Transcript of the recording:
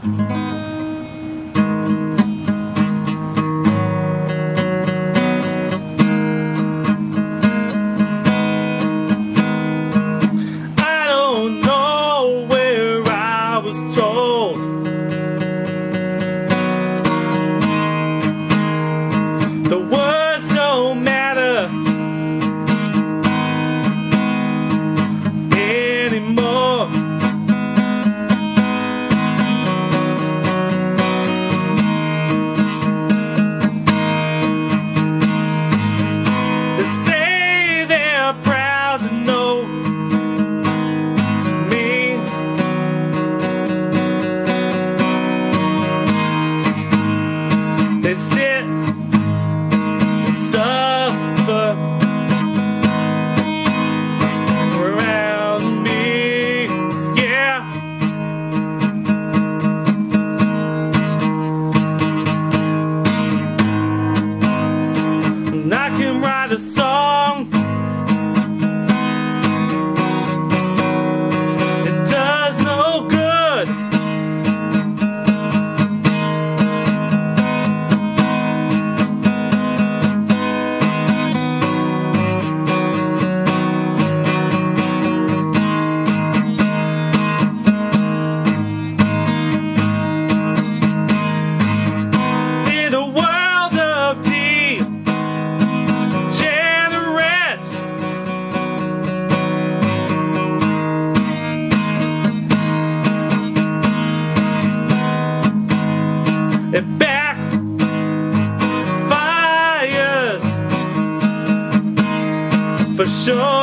I don't know where I was told the words don't matter anymore. They say they're proud to know me. They sit and suffer around me, yeah. And I can write a song, it does no good. In a world of degenerates, it backfires for sure.